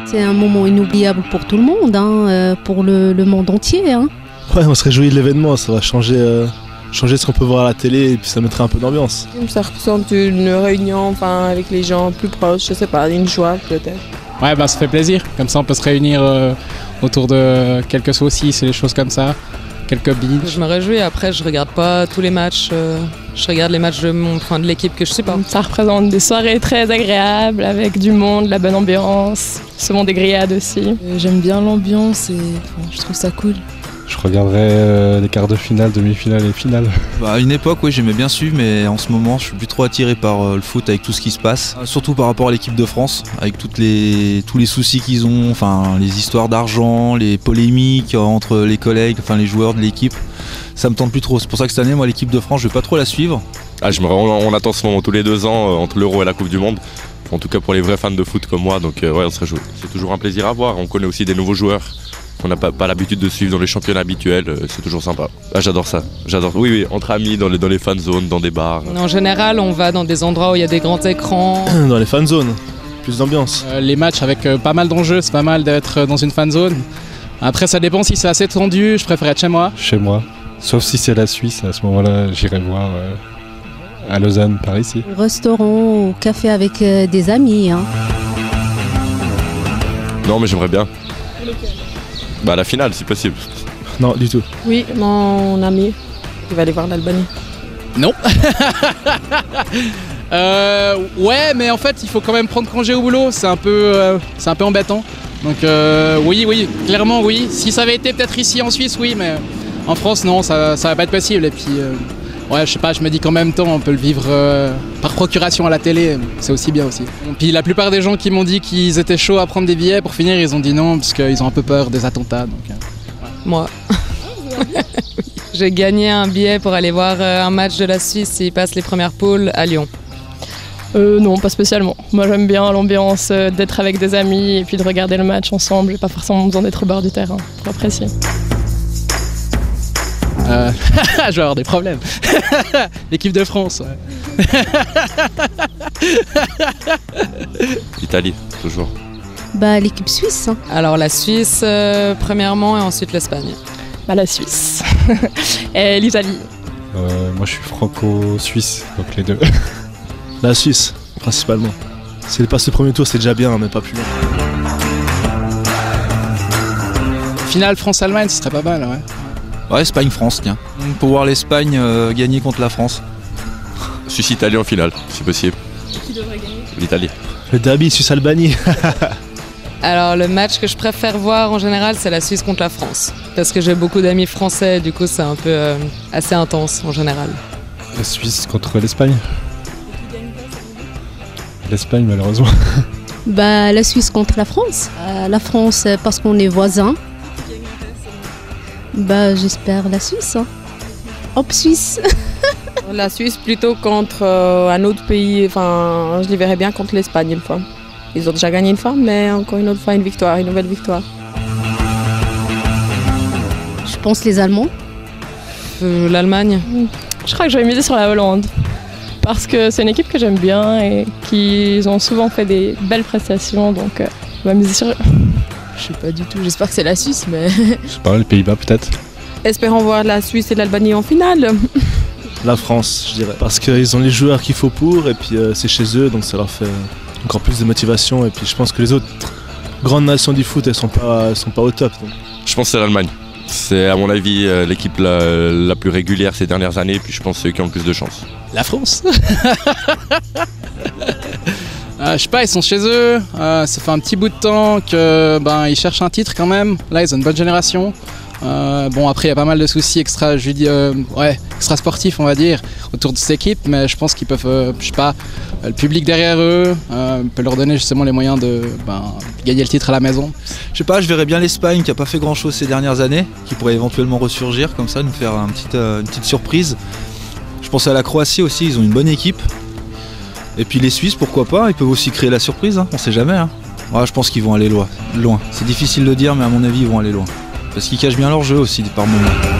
C'est un moment inoubliable pour tout le monde, pour le monde entier. Ouais, on se réjouit de l'événement, ça va changer ce qu'on peut voir à la télé et puis ça mettrait un peu d'ambiance. Ça représente une réunion avec les gens plus proches, je sais pas, une joie peut-être. Ouais, ça fait plaisir, comme ça on peut se réunir autour de quelques saucisses et des choses comme ça, quelques billes. Je me réjouis, après je regarde pas tous les matchs, je regarde les matchs de l'équipe que je supporte. Ça représente des soirées très agréables avec du monde, de la bonne ambiance, souvent des grillades aussi. J'aime bien l'ambiance et je trouve ça cool. Je regarderai les quarts de finale, demi-finale et finale. À une époque, oui, j'aimais bien suivre, mais en ce moment, je suis plus trop attiré par le foot avec tout ce qui se passe. Surtout par rapport à l'équipe de France, avec tous les soucis qu'ils ont, les histoires d'argent, les polémiques entre les collègues, les joueurs de l'équipe. Ça me tente plus trop. C'est pour ça que cette année, moi, l'équipe de France, je vais pas trop la suivre. On attend ce moment tous les 2 ans entre l'Euro et la Coupe du Monde. En tout cas pour les vrais fans de foot comme moi, donc on se réjouit. C'est toujours un plaisir à voir. On connaît aussi des nouveaux joueurs qu'on n'a pas l'habitude de suivre dans les championnats habituels, c'est toujours sympa. J'adore ça, oui, entre amis, dans les fan zones, dans des bars. En général, on va dans des endroits où il y a des grands écrans. Dans les fan zones, plus d'ambiance. Les matchs avec pas mal d'enjeux, c'est pas mal d'être dans une fan zone. Après ça dépend si c'est assez tendu, je préfère être chez moi. Chez moi, sauf si c'est la Suisse, à ce moment-là j'irai voir à Lausanne, par ici. Au restaurant, au café avec des amis. Non mais j'aimerais bien. La finale si possible. Non, du tout. Oui, mon ami, il va aller voir l'Albanie. Non. Ouais, mais en fait, il faut quand même prendre congé au boulot, c'est un peu embêtant. Donc oui, clairement oui. Si ça avait été peut-être ici en Suisse, oui, mais en France, non, ça va pas être possible. Et puis, je sais pas, je me dis qu'en même temps, on peut le vivre par procuration à la télé, c'est aussi bien aussi. Et puis la plupart des gens qui m'ont dit qu'ils étaient chauds à prendre des billets, pour finir, ils ont dit non, parce qu'ils ont un peu peur des attentats. Donc, Moi. J'ai gagné un billet pour aller voir un match de la Suisse s'ils passent les premières poules à Lyon. Non, pas spécialement. Moi j'aime bien l'ambiance d'être avec des amis et puis de regarder le match ensemble. J'ai pas forcément besoin d'être au bord du terrain pour apprécier. Je vais avoir des problèmes. L'équipe de France. Ouais. L'Italie, toujours. L'équipe suisse. Alors la Suisse premièrement et ensuite l'Espagne. La Suisse. Et l'Italie. Moi je suis franco-suisse, donc les deux. La Suisse, principalement. Si elle passe le premier tour, c'est déjà bien, mais pas plus loin. Finale France-Allemagne, ce serait pas mal, ouais. Ouais, Espagne-France, tiens. Pour voir l'Espagne gagner contre la France. Suisse-Italie en finale, si possible. Qui devrait gagner ? L'Italie. Le derby Suisse-Albanie. Alors le match que je préfère voir en général, c'est la Suisse contre la France. Parce que j'ai beaucoup d'amis français, du coup c'est un peu assez intense en général. La Suisse contre l'Espagne. L'Espagne malheureusement. La Suisse contre la France. La France parce qu'on est voisins. J'espère la Suisse. Hop, Suisse. La Suisse plutôt contre un autre pays, je les verrais bien contre l'Espagne une fois. Ils ont déjà gagné une fois, mais encore une autre fois une nouvelle victoire. Je pense les Allemands. L'Allemagne. Je crois que je vais miser sur la Hollande. Parce que c'est une équipe que j'aime bien et qu'ils ont souvent fait des belles prestations, donc on va miser sur eux. Je sais pas du tout, j'espère que c'est la Suisse, mais... Je sais pas, les Pays-Bas peut-être. Espérons voir la Suisse et l'Albanie en finale. La France, je dirais. Parce qu'ils ont les joueurs qu'il faut pour, et puis c'est chez eux, donc ça leur fait encore plus de motivation. Et puis je pense que les autres grandes nations du foot, elles sont pas au top. Donc. Je pense que c'est l'Allemagne. C'est à mon avis l'équipe la plus régulière ces dernières années, puis je pense ceux qui ont le plus de chance. La France. Je sais pas, ils sont chez eux, ça fait un petit bout de temps que ils cherchent un titre quand même. Là ils ont une bonne génération. Après il y a pas mal de soucis extra sportifs on va dire autour de cette équipe, mais je pense qu'ils peuvent, le public derrière eux peut leur donner justement les moyens de gagner le titre à la maison. Je sais pas, je verrais bien l'Espagne qui a pas fait grand chose ces dernières années, qui pourrait éventuellement ressurgir comme ça, nous faire une petite surprise. Je pense à la Croatie aussi, ils ont une bonne équipe. Et puis les Suisses, pourquoi pas, ils peuvent aussi créer la surprise, on sait jamais. Je pense qu'ils vont aller loin. C'est difficile de dire, mais à mon avis, ils vont aller loin. Parce qu'ils cachent bien leur jeu aussi par moments.